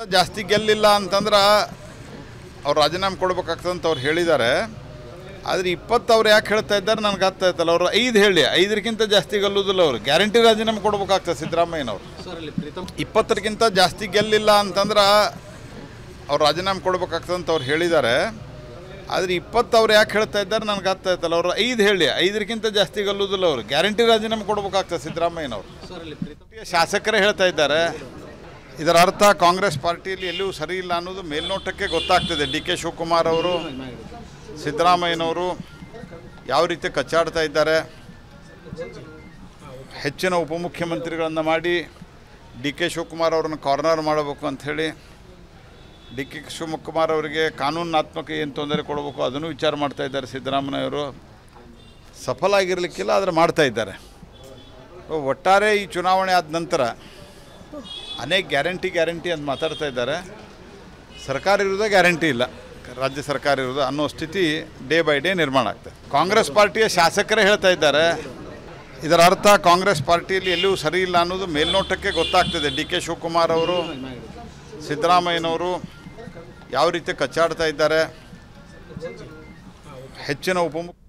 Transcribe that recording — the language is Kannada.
ಜಾಸ್ತಿ ಗೆಲ್ಲಿಲ್ಲ ಅಂತಂದ್ರೆ ಅವ್ರು ರಾಜೀನಾಮೆ ಕೊಡ್ಬೇಕಾಗ್ತದೆ ಅಂತ ಅವ್ರು ಹೇಳಿದ್ದಾರೆ. ಆದರೆ 20 ಅವ್ರು ಯಾಕೆ ಹೇಳ್ತಾ ಇದ್ದಾರೆ ನನಗೆ ಅರ್ಥ ಆಯ್ತಲ್ಲ. ಅವರು 5 ಹೇಳಿ 5ಕ್ಕಿಂತ ಜಾಸ್ತಿ ಗೆಲ್ಲುವುದಿಲ್ಲ. ಅವರು ಗ್ಯಾರಂಟಿ ರಾಜೀನಾಮೆ ಕೊಡ್ಬೇಕಾಗ್ತದೆ ಸಿದ್ದರಾಮಯ್ಯನವರು. 20ಕ್ಕಿಂತ ಜಾಸ್ತಿ ಗೆಲ್ಲಿಲ್ಲ ಅಂತಂದ್ರೆ ಅವ್ರು ರಾಜೀನಾಮೆ ಕೊಡ್ಬೇಕಾಗ್ತದೆ ಅಂತ ಅವ್ರು ಹೇಳಿದ್ದಾರೆ. ಆದರೆ 20 ಅವ್ರು ಯಾಕೆ ಹೇಳ್ತಾ ಇದ್ದಾರೆ ನನಗೆ ಅರ್ಥ ಆಯ್ತಲ್ಲ. ಅವರು 5 ಹೇಳಿ 5ಕ್ಕಿಂತ ಜಾಸ್ತಿ ಗೆಲ್ಲುವುದಿಲ್ಲ. ಅವರು ಗ್ಯಾರಂಟಿ ರಾಜೀನಾಮೆ ಕೊಡ್ಬೇಕಾಗ್ತದೆ ಸಿದ್ದರಾಮಯ್ಯನವರು. ಶಾಸಕರೇ ಹೇಳ್ತಾ ಇದ್ದಾರೆ. ಇದರ ಅರ್ಥ ಕಾಂಗ್ರೆಸ್ ಪಾರ್ಟಿಯಲ್ಲಿ ಎಲ್ಲೂ ಸರಿ ಇಲ್ಲ ಅನ್ನೋದು ಮೇಲ್ನೋಟಕ್ಕೆ ಗೊತ್ತಾಗ್ತದೆ. ಡಿ ಕೆ ಶಿವಕುಮಾರ್ ಅವರು ಸಿದ್ದರಾಮಯ್ಯನವರು ಯಾವ ರೀತಿ ಕಚ್ಚಾಡ್ತಾ ಇದ್ದಾರೆ. ಹೆಚ್ಚಿನ ಉಪಮುಖ್ಯಮಂತ್ರಿಗಳನ್ನು ಮಾಡಿ ಡಿ ಕೆ ಶಿವಕುಮಾರ್ ಅವರನ್ನು ಕಾರ್ನರ್ ಮಾಡಬೇಕು ಅಂಥೇಳಿ, ಡಿ ಕೆ ಶಿವಕುಮಾರ್ ಅವರಿಗೆ ಕಾನೂನಾತ್ಮಕ ಏನು ತೊಂದರೆ ಕೊಡಬೇಕು ಅದನ್ನು ವಿಚಾರ ಮಾಡ್ತಾ ಇದ್ದಾರೆ ಸಿದ್ದರಾಮಯ್ಯವರು. ಸಫಲ ಆಗಿರಲಿಕ್ಕಿಲ್ಲ, ಆದರೆ ಮಾಡ್ತಾ ಇದ್ದಾರೆ. ಒಟ್ಟಾರೆ ಈ ಚುನಾವಣೆ ಆದ ನಂತರ ಅನೇಕ ಗ್ಯಾರಂಟಿ ಅಂತ ಮಾತಾಡ್ತಾ ಇದ್ದಾರೆ. ಸರ್ಕಾರ ಇರೋದೇ ಗ್ಯಾರಂಟಿ ಇಲ್ಲ, ರಾಜ್ಯ ಸರ್ಕಾರ ಇರೋದು ಅನ್ನೋ ಸ್ಥಿತಿ ಡೇ ಬೈ ಡೇ ನಿರ್ಮಾಣ ಆಗ್ತದೆ. ಕಾಂಗ್ರೆಸ್ ಪಾರ್ಟಿಯ ಶಾಸಕರೇ ಹೇಳ್ತಾ ಇದ್ದಾರೆ. ಇದರ ಅರ್ಥ ಕಾಂಗ್ರೆಸ್ ಪಾರ್ಟಿಯಲ್ಲಿ ಎಲ್ಲೂ ಸರಿ ಇಲ್ಲ ಅನ್ನೋದು ಮೇಲ್ನೋಟಕ್ಕೆ ಗೊತ್ತಾಗ್ತದೆ. ಡಿ ಕೆ ಶಿವಕುಮಾರ್ ಅವರು ಸಿದ್ದರಾಮಯ್ಯನವರು ಯಾವ ರೀತಿ ಕಚ್ಚಾಡ್ತಾ ಇದ್ದಾರೆ. ಹೆಚ್ಚಿನ